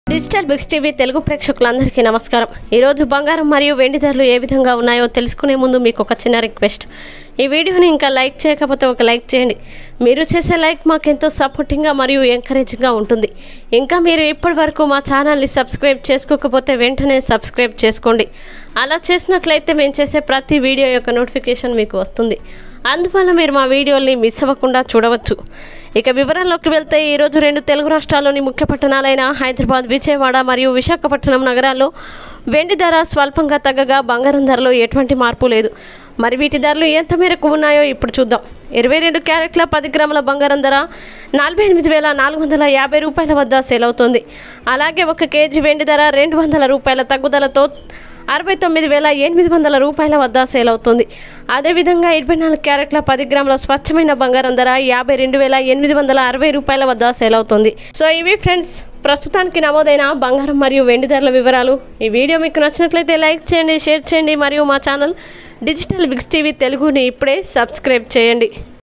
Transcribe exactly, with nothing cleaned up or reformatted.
Digital Biks TV Telugu ప్రేక్షకులందరికీ నమస్కారం. ఈరోజు బంగారం మరియు వెండి ధరలు ఏ విధంగా ఉన్నాయో తెలుసుకునే ముందు మీకు ఒక చిన్న రిక్వెస్ట్. ఈ వీడియోని ఇంకా లైక్ చేయకపోతే ఒక లైక్ చేయండి. మీరు చేసే లైక్ మాకెంతో సపోర్టింగ్గా మరియు ఎంకరేజింగ్గా ఉంటుంది. ఇంకా మీరు ఇప్పటి వరకు మా ఛానల్ని సబ్స్క్రైబ్ చేసుకోకపోతే వెంటనే సబ్స్క్రైబ్ చేసుకోండి. అలా చేసినట్లయితే మేము చేసే ప్రతి వీడియో యొక్క నోటిఫికేషన్ మీకు వస్తుంది. అందువల్ల మీరు మా వీడియోల్ని మిస్ అవ్వకుండా చూడవచ్చు. ఇక వివరాల్లోకి వెళ్తే ఈరోజు రెండు తెలుగు రాష్ట్రాల్లోని ముఖ్య పట్టణాలైన హైదరాబాద్, విజయవాడ మరియు విశాఖపట్నం నగరాల్లో వెండి ధర స్వల్పంగా తగ్గగా బంగారం ధరలో ఎటువంటి మార్పు లేదు. మరి వీటి ధరలు ఎంత మేరకు ఉన్నాయో ఇప్పుడు చూద్దాం. ఇరవై రెండు క్యారెట్ల పది గ్రాముల బంగారం ధర నలభై ఎనిమిది వేల నాలుగు వందల యాభై రూపాయల వద్ద సేల్ అవుతుంది. అలాగే ఒక కేజీ వెండి ధర రెండు వందల రూపాయల తగ్గుదలతో అరవై తొమ్మిది వేల ఎనిమిది వందల రూపాయల వద్ద సేల్ అవుతుంది. అదేవిధంగా ఇరవై నాలుగు క్యారెట్ల పది గ్రాముల స్వచ్ఛమైన బంగారం ధర యాభై రెండు వేల ఎనిమిది వందల అరవై రూపాయల వద్ద సేల్ అవుతుంది. సో ఇవి ఫ్రెండ్స్ ప్రస్తుతానికి నమోదైన బంగారం మరియు వెండి ధరల వివరాలు. ఈ వీడియో మీకు నచ్చినట్లయితే లైక్ చేయండి, షేర్ చేయండి మరియు మా ఛానల్ డిజిటల్ బిక్స్ టీవీ తెలుగుని ఇప్పుడే సబ్స్క్రైబ్ చేయండి.